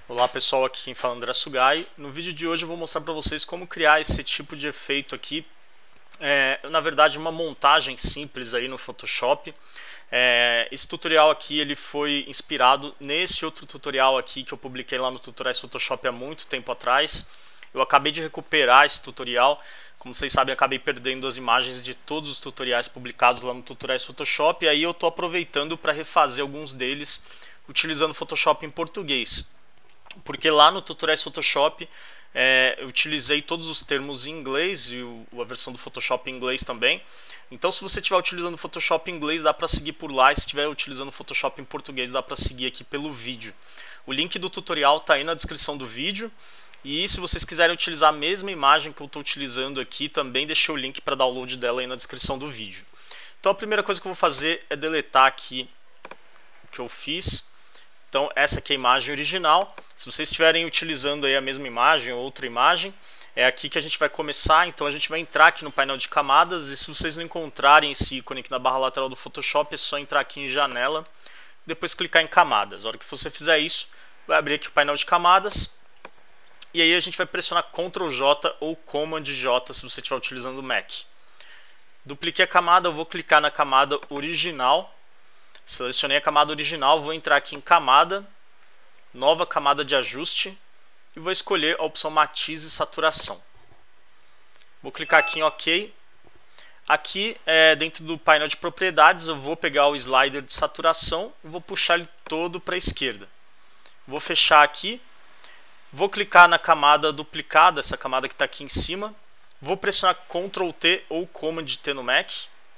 Olá pessoal, aqui quem fala é André Sugai. No vídeo de hoje eu vou mostrar para vocês como criar esse tipo de efeito aqui. Na verdade uma montagem simples aí no Photoshop. Esse tutorial aqui ele foi inspirado nesse outro tutorial aqui que eu publiquei lá no Tutoriais Photoshop há muito tempo atrás. Eu acabei de recuperar esse tutorial. Como vocês sabem, acabei perdendo as imagens de todos os tutoriais publicados lá no Tutoriais Photoshop. E aí eu estou aproveitando para refazer alguns deles utilizando o Photoshop em português. Porque lá no Tutoriais Photoshop eu utilizei todos os termos em inglês e a versão do Photoshop em inglês também. Então se você estiver utilizando o Photoshop em inglês dá para seguir por lá, e se estiver utilizando o Photoshop em português dá para seguir aqui pelo vídeo. O link do tutorial está aí na descrição do vídeo. E se vocês quiserem utilizar a mesma imagem que eu estou utilizando aqui, também deixei o link para download dela aí na descrição do vídeo. Então a primeira coisa que eu vou fazer é deletar aqui o que eu fiz. Então essa aqui é a imagem original. Se vocês estiverem utilizando aí a mesma imagem ou outra imagem, é aqui que a gente vai começar. Então a gente vai entrar aqui no painel de camadas, e se vocês não encontrarem esse ícone aqui na barra lateral do Photoshop, é só entrar aqui em janela, depois clicar em camadas. A hora que você fizer isso, vai abrir aqui o painel de camadas, e aí a gente vai pressionar Ctrl J ou Command J se você estiver utilizando o Mac. Dupliquei a camada, eu vou clicar na camada original. Selecionei a camada original, vou entrar aqui em camada, nova camada de ajuste, e vou escolher a opção matiz e saturação. Vou clicar aqui em OK. Aqui dentro do painel de propriedades eu vou pegar o slider de saturação e vou puxar ele todo para a esquerda. Vou fechar aqui, vou clicar na camada duplicada, essa camada que está aqui em cima, vou pressionar Ctrl T ou Command T no Mac.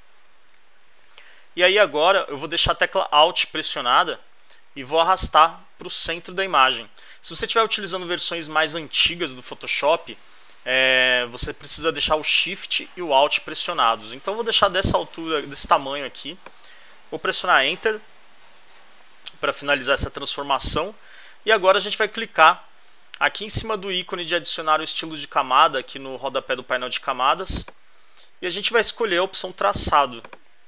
E aí agora eu vou deixar a tecla Alt pressionada e vou arrastar para o centro da imagem. Se você estiver utilizando versões mais antigas do Photoshop, você precisa deixar o Shift e o Alt pressionados. Então eu vou deixar dessa altura, desse tamanho aqui. Vou pressionar Enter para finalizar essa transformação. E agora a gente vai clicar aqui em cima do ícone de adicionar o estilo de camada, aqui no rodapé do painel de camadas. E a gente vai escolher a opção traçado.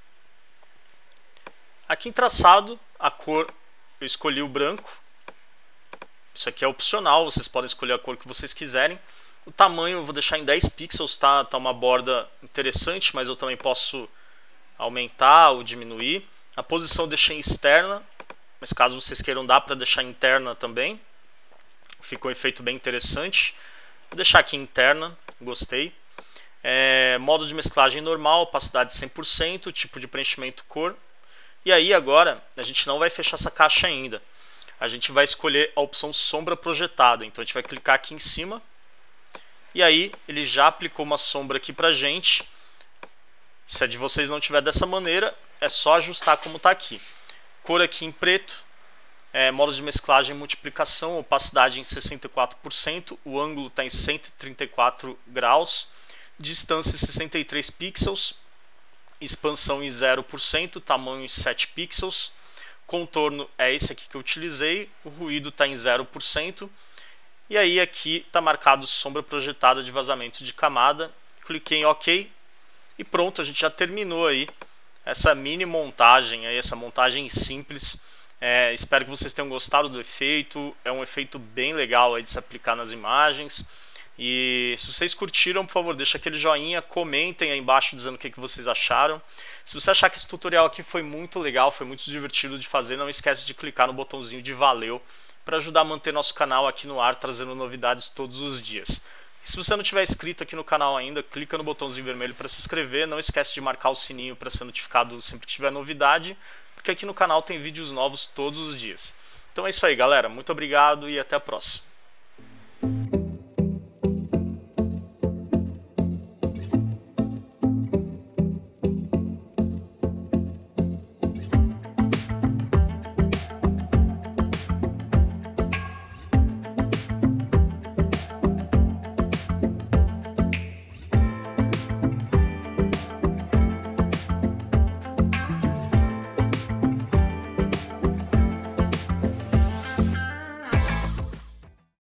Aqui em traçado, a cor eu escolhi o branco. Isso aqui é opcional, vocês podem escolher a cor que vocês quiserem. O tamanho eu vou deixar em 10 pixels, tá uma borda interessante, mas eu também posso aumentar ou diminuir. A posição eu deixei em externa, mas caso vocês queiram dá para deixar interna também. Ficou um efeito bem interessante. Vou deixar aqui interna, gostei. Modo de mesclagem normal, opacidade 100%, tipo de preenchimento cor. E aí agora a gente não vai fechar essa caixa ainda. A gente vai escolher a opção sombra projetada. Então a gente vai clicar aqui em cima. E aí ele já aplicou uma sombra aqui pra gente. Se a de vocês não tiver dessa maneira, é só ajustar como está aqui. Cor aqui em preto. Modo de mesclagem multiplicação, opacidade em 64%. O ângulo está em 134 graus. Distância 63 pixels. Expansão em 0%, tamanho em 7 pixels, contorno é esse aqui que eu utilizei, o ruído está em 0%, e aí aqui está marcado sombra projetada de vazamento de camada, cliquei em OK, e pronto, a gente já terminou aí essa mini montagem, aí, essa montagem simples. Espero que vocês tenham gostado do efeito, é um efeito bem legal aí de se aplicar nas imagens. E se vocês curtiram, por favor, deixa aquele joinha, comentem aí embaixo dizendo o que vocês acharam. Se você achar que esse tutorial aqui foi muito legal, foi muito divertido de fazer, não esquece de clicar no botãozinho de valeu para ajudar a manter nosso canal aqui no ar, trazendo novidades todos os dias. E se você não tiver inscrito aqui no canal ainda, clica no botãozinho vermelho para se inscrever, não esquece de marcar o sininho para ser notificado sempre que tiver novidade, porque aqui no canal tem vídeos novos todos os dias. Então é isso aí, galera, muito obrigado e até a próxima.